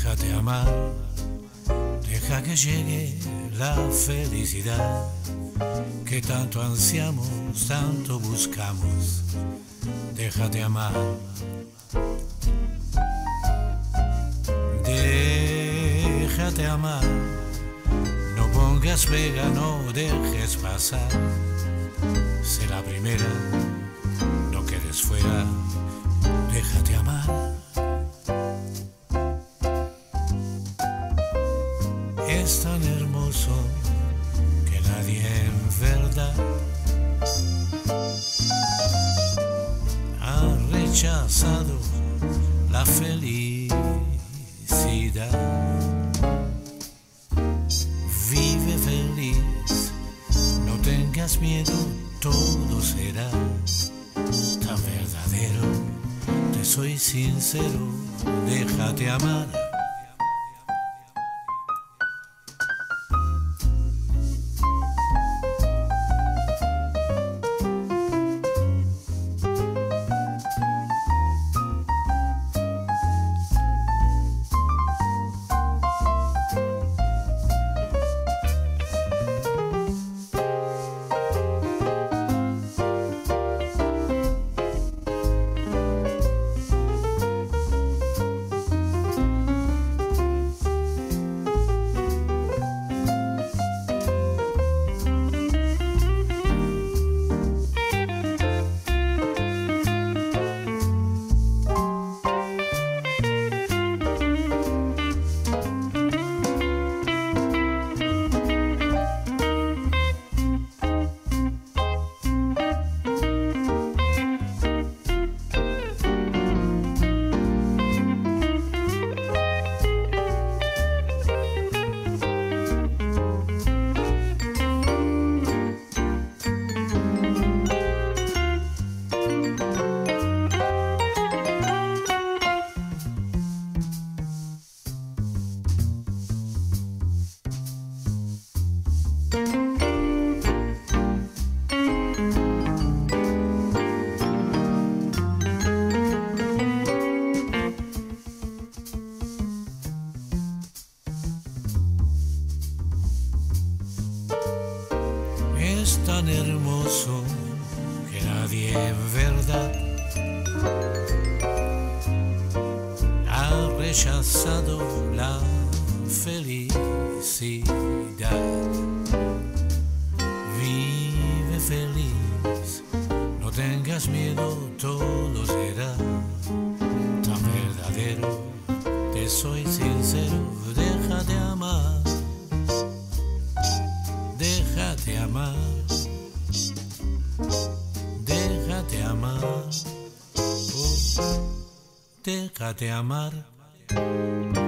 Déjate amar, deja que llegue la felicidad que tanto ansiamos, tanto buscamos. Déjate amar, déjate amar, no pongas pega, no dejes pasar. Sé la primera, no quedes fuera, déjate amar. Es tan hermoso que nadie en verdad ha rechazado la felicidad. Vive feliz, no tengas miedo, todo será tan verdadero. Te soy sincero, déjate amar. Es tan hermoso que nadie en verdad ha rechazado la felicidad. Vive feliz, no tengas miedo, todo será tan verdadero. Te soy sincero, déjate amar. Déjate amar, déjate amar, oh, déjate amar.